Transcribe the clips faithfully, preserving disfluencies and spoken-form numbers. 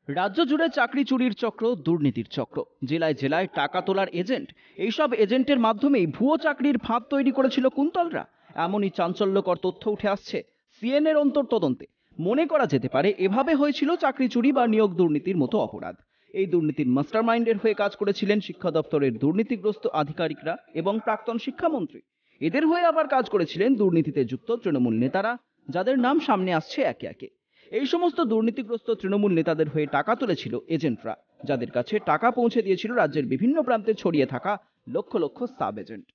রাজ্য জুড়ে চাকরি চুরির চক্র, দুর্নীতির চক্র, জেলায় জেলায় টাকা তোলার এজেন্ট। এইসব এজেন্টের মাধ্যমেই ভুয়ো চাকরির ফাঁদ তৈরি করেছিল কুন্তলরা। এমনই চাঞ্চল্যকর তথ্য উঠে আসছে সিএনএর অন্তর্তদন্তে। মনে করা যেতে পারে এভাবে হয়েছিল চাকরি চুরি বা নিয়োগ দুর্নীতির মতো অপরাধ। এই দুর্নীতির মাস্টারমাইন্ডের হয়ে কাজ করেছিলেন শিক্ষা দপ্তরের দুর্নীতিগ্রস্ত আধিকারিকরা এবং প্রাক্তন শিক্ষামন্ত্রী। এদের হয়ে আবার কাজ করেছিলেন দুর্নীতিতে যুক্ত তৃণমূল নেতারা, যাদের নাম সামনে আসছে একে একে। এই সমস্ত দুর্নীতিগ্রস্ত তৃণমূল নেতাদের হয়ে টাকা তুলেছিল এজেন্টরা, যাদের কাছে টাকা পৌঁছে দিয়েছিল রাজ্যের বিভিন্ন প্রান্তে ছড়িয়ে থাকা লক্ষ লক্ষ সাব এজেন্ট।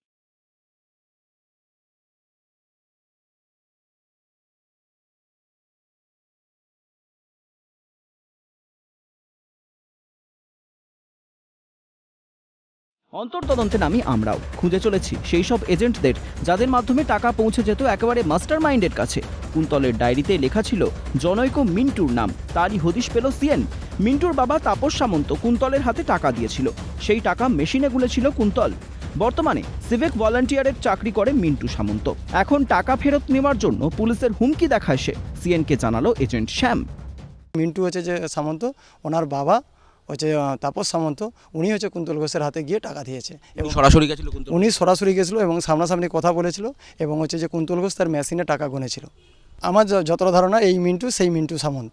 অন্তর্তদন্তে নামি আমরাও খুঁজে চলেছি সেই সব এজেন্টদের, যাদের মাধ্যমে টাকা পৌঁছে যেত একেবারে মাস্টার মাইন্ডের কাছে। কুন্তলের ডায়েরিতে লেখা ছিল জনৈক মিন্টুর নাম, তারই হদিশ পেল সিএন। মিন্টুর বাবা তাপস সামন্ত কুন্তলের হাতে টাকা দিয়েছিল, সেই টাকা মেশিনে গুলেছিল কুন্তল। বর্তমানে সিভিক ভলান্টিয়ারের চাকরি করে মিন্টু সামন্ত। এখন টাকা ফেরত নেওয়ার জন্য পুলিশের হুমকি দেখায় সে। সিএনকে জানালো এজেন্ট শ্যাম। মিন্টু হচ্ছে যে সামন্ত, ওনার বাবা হচ্ছে তাপস সামন্ত, উনি হচ্ছে কুন্তল ঘোষের হাতে গিয়ে টাকা দিয়েছে এবং সরাসরি গেছিল, উনি সরাসরি গেছিলো এবং সামনাসামনি কথা বলেছিল এবং হচ্ছে যে কুন্তল ঘোষ তার মেশিনে টাকা গুনেছিল। আমার যতটা ধারণা এই মিন্টু সেই মিন্টু সামন্ত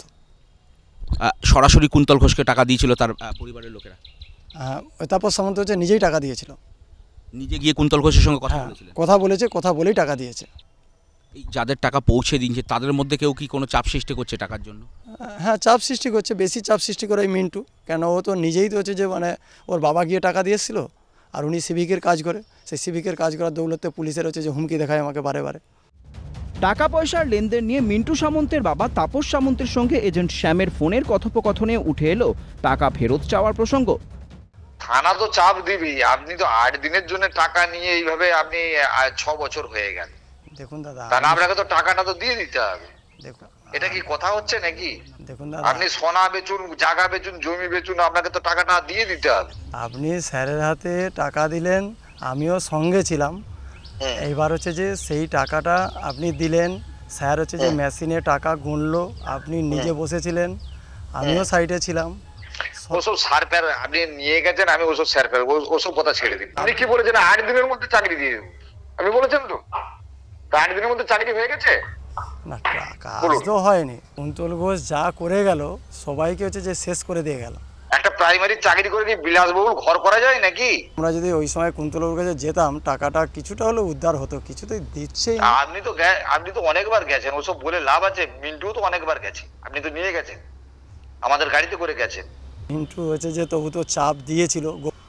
সরাসরি কুন্তল ঘোষকে টাকা দিয়েছিল তার পরিবারের লোকেরা। তাপস সামন্ত হচ্ছে নিজেই টাকা দিয়েছিল, নিজে গিয়ে কুন্তল ঘোষের সঙ্গে কথা বলেছিলেন। কথা বলেছে, কথা বলেই টাকা দিয়েছে। এই যাদের টাকা পৌঁছে দিচ্ছে তাদের মধ্যে কেউ কি কোনো চাপ সৃষ্টি করছে টাকার জন্য? হ্যাঁ, চাপ সৃষ্টি করছে, বেশি চাপ সৃষ্টি করে এই মিন্টু। কেন, ও তো নিজেই তো হচ্ছে যে মানে ওর বাবা গিয়ে টাকা দিয়েছিল, আর উনি সিভিকের কাজ করে, সেই সিভিকের কাজ করার দৌলতে পুলিশের হচ্ছে যে হুমকি দেখায় আমাকে বারে বারে। টাকা পয়সার লেনদেন নিয়ে মিন্টু সামন্তের বাবা তাপস সামন্তের সঙ্গে এজেন্ট শ্যামের ফোনের কথোপকথনে উঠে এলো টাকা ফেরত চাওয়ার প্রসঙ্গ। থানা তো চাপ দিবি, আপনি তো আট দিনের জন্য টাকা নিয়ে এইভাবে আপনি ছ বছর হয়ে গেল। দেখুন দাদা, তাহলে আপনাকে তো টাকাটা তো দিয়ে দিতে হবে। দেখুন, এটা কি কথা হচ্ছে নাকি? দেখুন দাদা, আপনি সোনা বেচুন, জায়গা বেচুন, জমি বেচুন, আপনাকে তো টাকাটা দিয়ে দিতে হবে। আপনি স্যারের হাতে টাকা দিলেন, আমিও সঙ্গে ছিলাম। এইবার হচ্ছে যে সেই টাকাটা আপনি দিলেন, স্যার হচ্ছে যে মেশিনে টাকা গুনলো, আপনি নিজে বসেছিলেন, আমিও সাইডে ছিলাম। ওসব স্যার প্যার আপনি নিয়ে গেছেন, আমি ওসব স্যার প্যার ওসব কথা ছেড়ে দিন। আপনি কি বলেছেন আট দিনের মধ্যে চাকরি দিয়ে দেবো? আপনি বলেছেন তো আট দিনের মধ্যে চাকরি হয়ে গেছে? না, কাজ তো হয়নি। কুন্তল ঘোষ যা করে গেল সবাইকে হচ্ছে যে শেষ করে দিয়ে গেল। একটা প্রাইমারি চাকরি করে কি বিলাসবহুল ঘর করা যায় নাকি? আমরা যদি ওই সময় কুন্তলের কাছে যেতাম, টাকাটা কিছুটা হলেও উদ্ধার হতো, কিছুতেই দিচ্ছে। আপনি তো আপনি তো অনেকবার গেছেন, ওসব বলে লাভ আছে? মিন্টু তো অনেকবার গেছে, আপনি তো নিয়ে গেছেন, আমাদের গাড়িতে করে গেছেন। মিন্টু হচ্ছে যে তবু তো চাপ দিয়েছিল,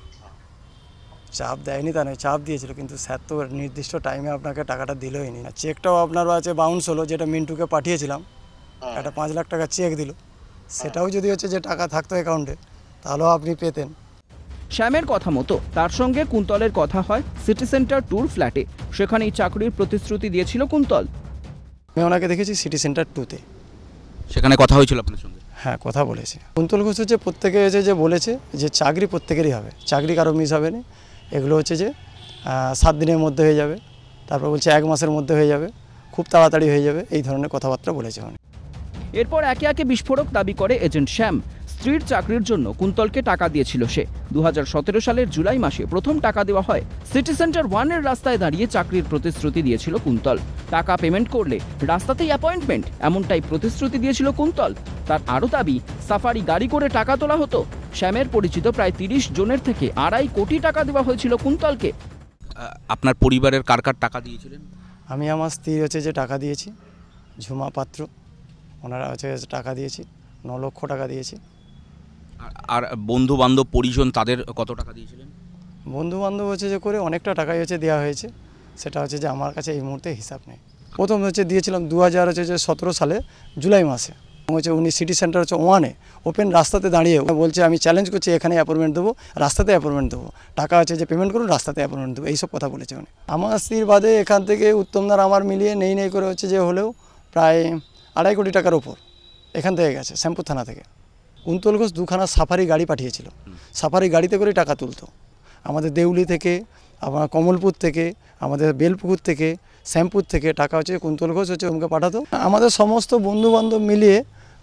চাপ দেয়নি তা নয়, চাপ দিয়েছিল, কিন্তু স্যার তো নির্দিষ্ট টাইমে আপনাকে টাকাটা দিলই নি। চেকটাও আপনার আছে বাউন্স হলো, যেটা মিন্টুকে পাঠিয়েছিলাম, একটা পাঁচ লাখ টাকা চেক দিল, সেটাও যদি হচ্ছে যে টাকা থাকতো অ্যাকাউন্টে তাহলেও আপনি পেতেন। শ্যামের কথা মতো তার সঙ্গে কুন্তলের কথা হয় সিটি সেন্টার ট্যুর ফ্ল্যাটে। সেখানেই চাকরির প্রতিশ্রুতি দিয়েছিল কুন্তল। আমি ওনাকে দেখেছি সিটি সেন্টার টুতে, সেখানে কথা হয়েছিল আপনার সঙ্গে? হ্যাঁ, কথা বলেছে। কুন্তল ঘোষ হচ্ছে প্রত্যেকে এসে যে বলেছে যে চাকরি প্রত্যেকেরই হবে, চাকরি কারো মিস হবে না, এগুলো হচ্ছে যে সাত দিনের মধ্যে হয়ে যাবে, তারপর বলছে এক মাসের মধ্যে হয়ে যাবে, খুব তাড়াতাড়ি হয়ে যাবে, এই ধরনের কথাবার্তা বলেছে উনি। এরপর একে একে বিস্ফোরক দাবি করে এজেন্ট শ্যাম। স্ত্রীর চাকরির জন্য কুন্তলকে টাকা দিয়েছিল সে। দু হাজার সতেরো সালের জুলাই মাসে প্রথম টাকা দেওয়া হয়। সিটি সেন্টার ওয়ানের রাস্তায় দাঁড়িয়ে চাকরির প্রতিশ্রুতি দিয়েছিল কুন্তল। টাকা পেমেন্ট করলে রাস্তাতেই অ্যাপয়েন্টমেন্ট, এমনটাই প্রতিশ্রুতি দিয়েছিল কুন্তল। তার আরও দাবি, সাফারি গাড়ি করে টাকা তোলা হতো। শ্যামের পরিচিত প্রায় তিরিশ জনের থেকে আড়াই কোটি টাকা দেওয়া হয়েছিল কুন্তলকে। আপনার পরিবারের কার কার টাকা দিয়েছিলেন? আমি আমার স্ত্রী হচ্ছে যে টাকা দিয়েছি, ঝুমা পাত্র, ওনারা হচ্ছে টাকা দিয়েছি, ন লক্ষ টাকা দিয়েছি। আর বন্ধু বান্ধব পরিজন তাদের কত টাকা দিয়েছিলেন? বন্ধু বান্ধব হচ্ছে যে করে অনেকটা টাকাই হচ্ছে দেওয়া হয়েছে, সেটা হচ্ছে যে আমার কাছে এই মুহূর্তে হিসাব নেই। প্রথম হচ্ছে দিয়েছিলাম দু হাজার হচ্ছে যে সতেরো সালে জুলাই মাসে, হচ্ছে উনি সিটি সেন্টার হচ্ছে ওয়ানে ওপেন রাস্তাতে দাঁড়িয়ে বলছে আমি চ্যালেঞ্জ করছি, এখানে অ্যাপয়েন্টমেন্ট দেবো, রাস্তাতে অ্যাপয়েন্টমেন্ট দেবো, টাকা হচ্ছে যে পেমেন্ট করুন, রাস্তাতে অ্যাপয়েন্টমেন্ট দেবো, এইসব কথা বলেছে উনি। আমার স্ত্রীর বাদে এখান থেকে উত্তমদার আমার মিলিয়ে নেই নেই করে হচ্ছে যে হলেও প্রায় আড়াই কোটি টাকার ওপর এখান থেকে গেছে, শ্যামপুর থানা থেকে। কুন্তল ঘোষ দুখানা সাফারি গাড়ি পাঠিয়েছিল, সাফারি গাড়িতে করে টাকা তুলতো আমাদের দেউলি থেকে, আমার কমলপুর থেকে, আমাদের বেলপুকুর থেকে, শ্যামপুর থেকে টাকা হচ্ছে কুন্তল ঘোষ হচ্ছে ওকে পাঠাতো। আমাদের সমস্ত বন্ধুবান্ধব মিলিয়ে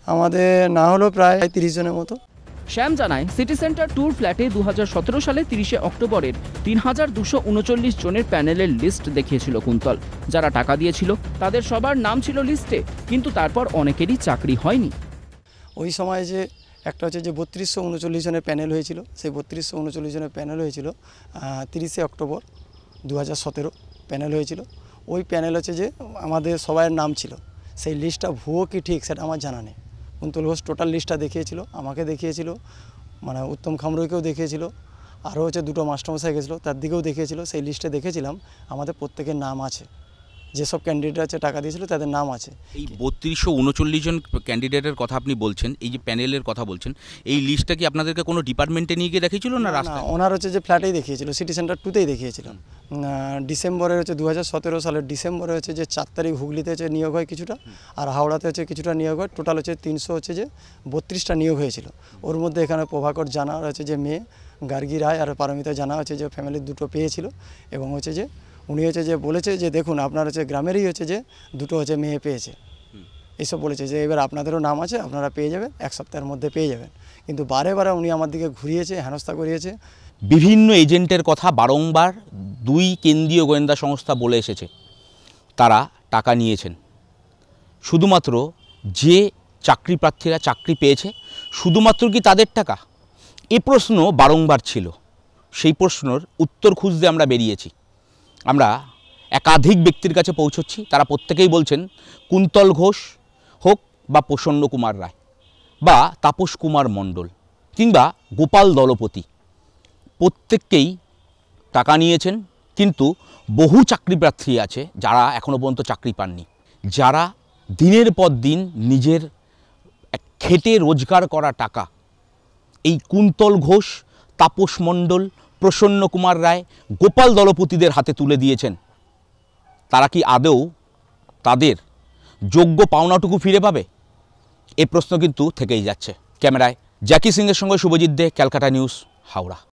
আমাদের না হলো প্রায় তিরিশ জনের মতো। শ্যাম জানায় সিটি সেন্টার ট্যুর ফ্ল্যাটে দু হাজার সতেরো সালে তিরিশে অক্টোবরের তিন হাজার দুশো উনচল্লিশ জনের প্যানেলের লিস্ট দেখিয়েছিল কুন্তল। যারা টাকা দিয়েছিল তাদের সবার নাম ছিল লিস্টে, কিন্তু তারপর অনেকেরই চাকরি হয়নি। ওই সময় যে একটা হচ্ছে যে বত্রিশশো উনচল্লিশ জনের প্যানেল হয়েছিল, সেই বত্রিশশো উনচল্লিশ জনের প্যানেল হয়েছিল তিরিশে অক্টোবর দু হাজার সতেরো প্যানেল হয়েছিল। ওই প্যানেল হচ্ছে যে আমাদের সবাইয়ের নাম ছিল, সেই লিস্টটা ভুয়ো কি ঠিক সেটা আমার জানা নেই। কুন্তল ঘোষ টোটাল লিস্টটা দেখিয়েছিল, আমাকে দেখিয়েছিল, মানে উত্তম খামরুইকেও দেখিয়েছিল, আরও হচ্ছে দুটো মাস্টারমশাই গেছিলো তার দিকেও দেখিয়েছিল। সেই লিস্টে দেখেছিলাম আমাদের প্রত্যেকের নাম আছে, যেসব ক্যান্ডিডেট আছে টাকা দিয়েছিল তাদের নাম আছে। এই বত্রিশশো উনচল্লিশ জন ক্যান্ডিডেটের কথা আপনি বলছেন, এই যে প্যানেলের কথা বলছেন, এই লিস্টটা কি আপনাদেরকে কোনো ডিপার্টমেন্টে নিয়ে গিয়ে দেখিয়েছিল না রাস্তায়? ওনার হচ্ছে যে ফ্ল্যাটেই দেখিয়েছিল, সিটি সেন্টার টুতেই দেখিয়েছিল। ডিসেম্বরে হচ্ছে দু হাজার সতেরো সালের ডিসেম্বরে হচ্ছে যে চার তারিখ হুগলিতে হচ্ছে নিয়োগ হয় কিছুটা, আর হাওড়াতে হচ্ছে কিছুটা নিয়োগ হয়। টোটাল হচ্ছে তিনশো হচ্ছে যে বত্রিশটা নিয়োগ হয়েছিল। ওর মধ্যে এখানে প্রভাকর জানা হচ্ছে যে মেয়ে, গার্গী রায় আর পারমিতা জানা হচ্ছে যে ফ্যামিলির দুটো পেয়েছিল, এবং হচ্ছে যে উনি হচ্ছে যে বলেছে যে দেখুন আপনার হচ্ছে গ্রামেরই হচ্ছে যে দুটো হচ্ছে মেয়ে পেয়েছে, এইসব বলেছে যে এবার আপনাদেরও নাম আছে, আপনারা পেয়ে যাবেন, এক সপ্তাহের মধ্যে পেয়ে যাবেন। কিন্তু বারে বারে উনি আমার দিকে ঘুরিয়েছে, হেনস্থা করিয়েছে। বিভিন্ন এজেন্টের কথা বারংবার দুই কেন্দ্রীয় গোয়েন্দা সংস্থা বলে এসেছে, তারা টাকা নিয়েছেন। শুধুমাত্র যে চাকরি প্রার্থীরা চাকরি পেয়েছে শুধুমাত্র কি তাদের টাকা? এ প্রশ্ন বারংবার ছিল। সেই প্রশ্নের উত্তর খুঁজতে আমরা বেরিয়েছি। আমরা একাধিক ব্যক্তির কাছে পৌঁছচ্ছি, তারা প্রত্যেকেই বলছেন কুন্তল ঘোষ হোক বা প্রসন্ন কুমার রায় বা তাপস কুমার মণ্ডল কিংবা গোপাল দলপতি, প্রত্যেককেই টাকা নিয়েছেন। কিন্তু বহু চাকরি প্রার্থী আছে যারা এখনও পর্যন্ত চাকরি পাননি, যারা দিনের পর দিন নিজের খেটে রোজগার করা টাকা এই কুন্তল ঘোষ, তাপস মণ্ডল, প্রসন্ন কুমার রায়, গোপাল দলপতিদের হাতে তুলে দিয়েছেন। তারা কি আদৌ তাদের যোগ্য পাওনাটুকু ফিরে পাবে? এ প্রশ্ন কিন্তু থেকেই যাচ্ছে। ক্যামেরায় জ্যাকি সিংয়ের সঙ্গে শুভজিৎ দে, ক্যালকাটা নিউজ, হাওড়া।